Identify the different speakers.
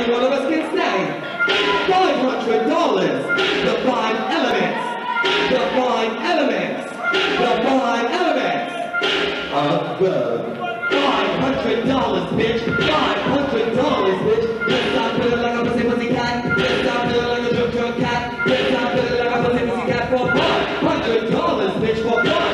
Speaker 1: one of us can say. $500. The 5 elements. The 5 elements. The 5 elements of Vogue. $500, bitch. $500, bitch. Yes, I feel like a pussy cat. Yes, I feel like a drunk cat. Yes, I feel like a pussy cat for $500, bitch. For $500.